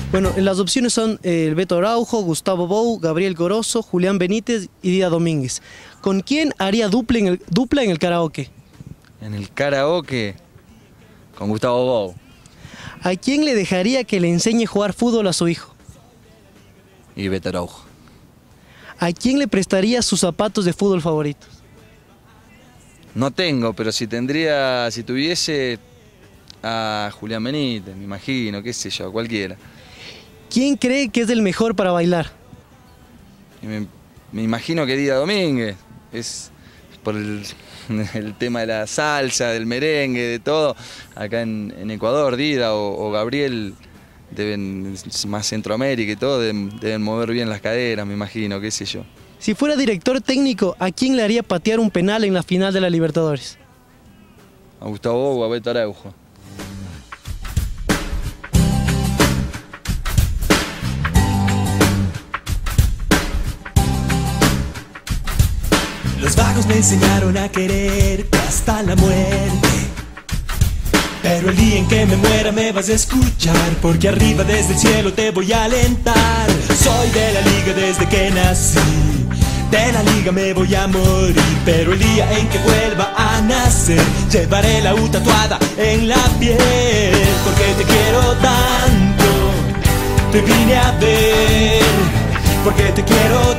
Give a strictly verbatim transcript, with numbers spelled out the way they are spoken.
Bueno, las opciones son eh, el Beto Araujo, Gustavo Bou, Gabriel Goroso, Julián Benítez y Dida Domínguez. ¿Con quién haría dupla en el, dupla en el karaoke? En el karaoke, con Gustavo Bou. ¿A quién le dejaría que le enseñe a jugar fútbol a su hijo? Y Beto Araujo. ¿A quién le prestaría sus zapatos de fútbol favoritos? No tengo, pero si tendría, si tuviese a Julián Benítez, me imagino, qué sé yo, cualquiera. ¿Quién cree que es el mejor para bailar? Y me, me imagino que Dida Domínguez, es por el, el tema de la salsa, del merengue, de todo. Acá en, en Ecuador, Dida o, o Gabriel, deben, más Centroamérica y todo, deben, deben mover bien las caderas, me imagino, qué sé yo. Si fuera director técnico, ¿a quién le haría patear un penal en la final de la Libertadores? A Gustavo Bou o a Beto Araujo. Los vagos me enseñaron a quererte hasta la muerte. Pero el día en que me muera me vas a escuchar, porque arriba desde el cielo te voy a alentar. Soy de la liga desde que nací, de la liga me voy a morir. Pero el día en que vuelva a nacer, llevaré la U tatuada en la piel. Porque te quiero tanto, te vine a ver. Porque te quiero